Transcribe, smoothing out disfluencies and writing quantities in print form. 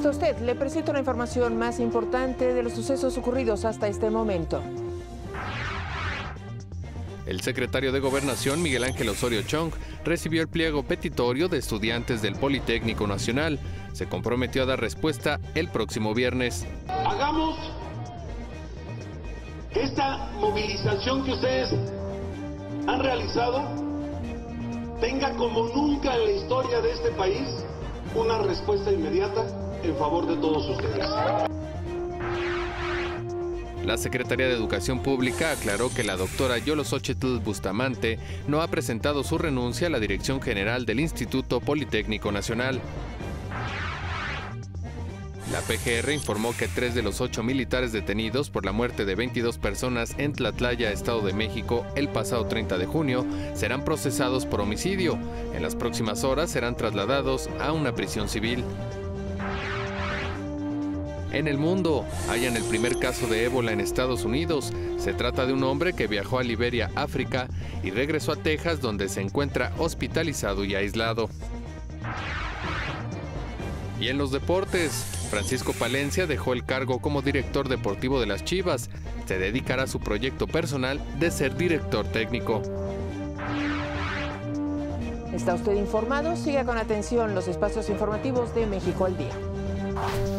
gusto a usted. Le presento la información más importante de los sucesos ocurridos hasta este momento. El secretario de Gobernación, Miguel Ángel Osorio Chong, recibió el pliego petitorio de estudiantes del Politécnico Nacional. Se comprometió a dar respuesta el próximo viernes. Hagamos que esta movilización que ustedes han realizado tenga como nunca en la historia de este país una respuesta inmediata en favor de todos ustedes. La Secretaría de Educación Pública aclaró que la doctora Yolosóchitl Bustamante no ha presentado su renuncia a la dirección general del Instituto Politécnico Nacional. La PGR informó que 3 de los 8 militares detenidos por la muerte de 22 personas en Tlatlaya, Estado de México, el pasado 30 de junio, serán procesados por homicidio. En las próximas horas serán trasladados a una prisión civil. En el mundo, hallan el primer caso de ébola en Estados Unidos. Se trata de un hombre que viajó a Liberia, África, y regresó a Texas, donde se encuentra hospitalizado y aislado. Y en los deportes, Francisco Palencia dejó el cargo como director deportivo de las Chivas. Se dedicará a su proyecto personal de ser director técnico. ¿Está usted informado? Siga con atención los espacios informativos de México al Día.